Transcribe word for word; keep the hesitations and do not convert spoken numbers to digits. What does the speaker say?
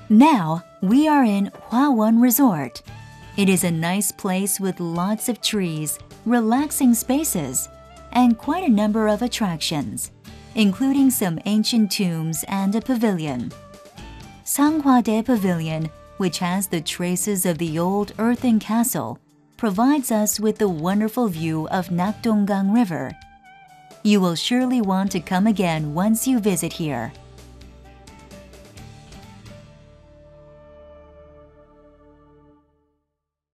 Now, we are in Hwawon Resort. It is a nice place with lots of trees, relaxing spaces, and quite a number of attractions, including some ancient tombs and a pavilion. Sanghwade Pavilion, which has the traces of the old earthen castle, provides us with the wonderful view of Nakdonggang River. You will surely want to come again once you visit here.